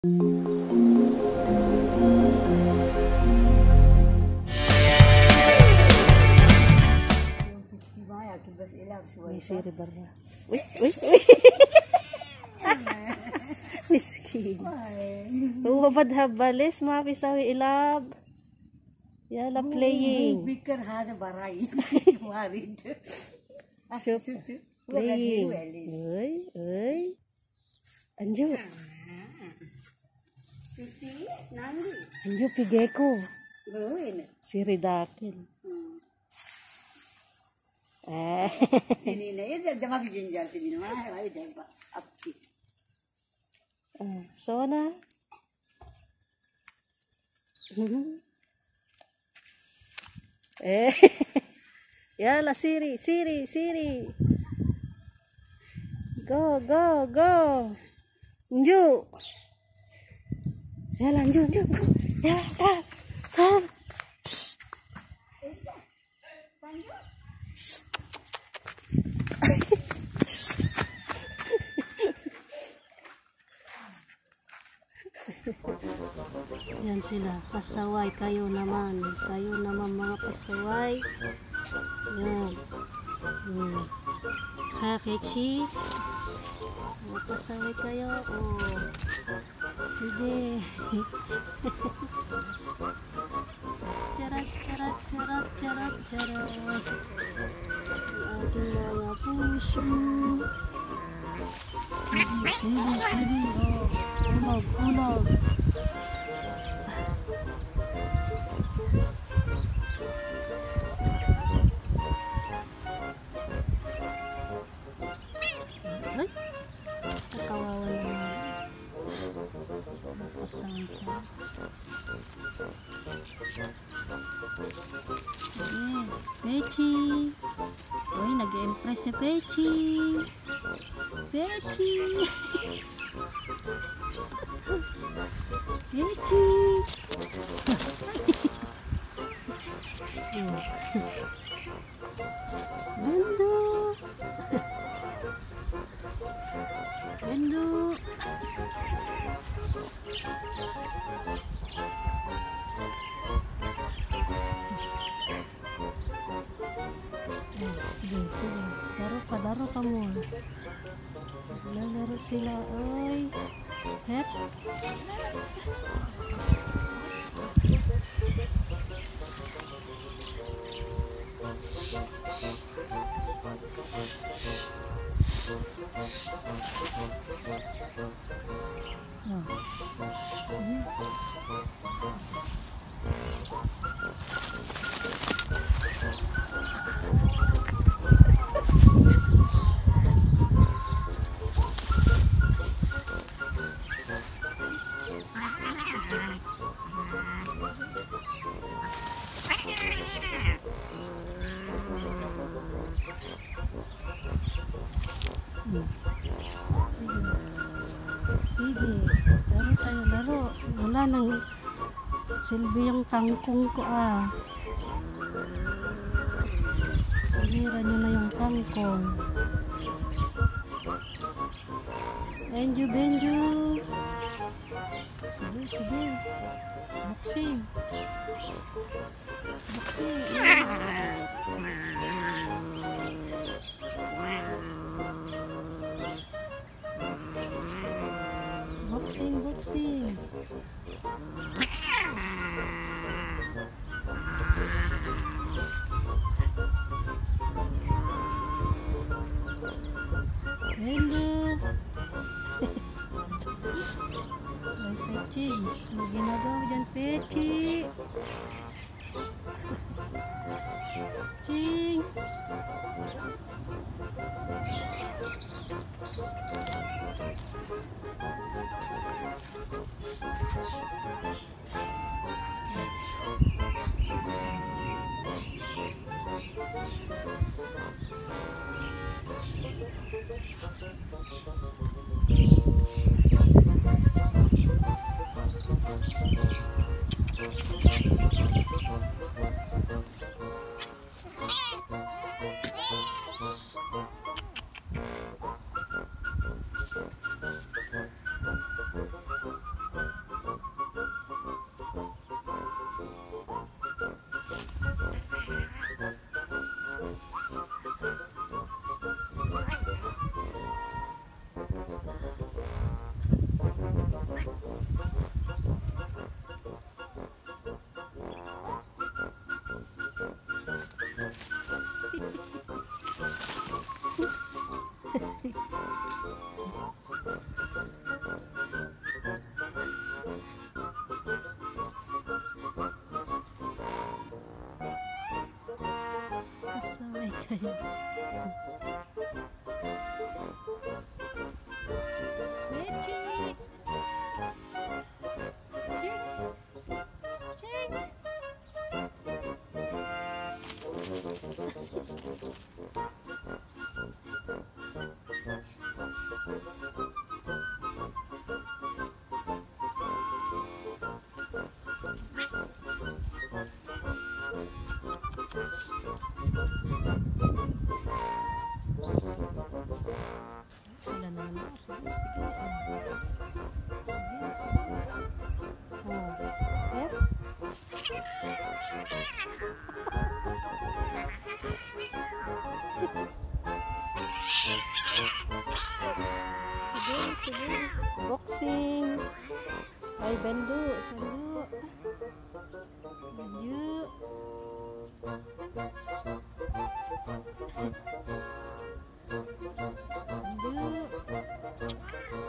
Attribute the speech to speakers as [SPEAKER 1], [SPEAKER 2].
[SPEAKER 1] May siri barba. Uy, uy, uy. Miskin. Huwabad habalis, mapisawi ilab. Yala playing.
[SPEAKER 2] Bikar hada barai. Warid.
[SPEAKER 1] Shoop. Playing. Uy, uy. Anju.
[SPEAKER 2] Siti, nandi.
[SPEAKER 1] Anju pigeko.
[SPEAKER 2] Gawin.
[SPEAKER 1] Siri dakil.
[SPEAKER 2] Ini ya jama bijinjal sini mah, ayo jamba. Apki.
[SPEAKER 1] Sona. Yala Siri, Siri, Siri. Go, go, go. Nju. Yala Nju, Nju. Yala, come. Yan sila, pasaway kayo naman mga pasaway. Yan. Ha, Kechi? Mga pasaway kayo. Oh. Sige. Charat, charat, charat, charat, charat. Ating mga puso. Sige, sige. Oh. Ulag. Kawawa naman. Mapasang ka. Pechi. Uy, nag-impress si Pechi. Pechi. Pechi. Bendo. Bendo. Sige, sige. Daro ka mo. Lalaro sila, oy. Het. Sige, laro tayo, laro. Wala nang silbi yung kangkong ko Pahira nyo na yung kangkong. Benju, Benju. Sige, sige. Boxing. Boxing. Boxing, boxing. Hello. Ay, Pechi. Ano ginagawa dyan, Pechi? Ching. Magic. Sila na naman. Sige, sige. Sige, sige. Yep. Sige, sige. Boxing. Ay, bendo. Sando. Bendo. Bendo.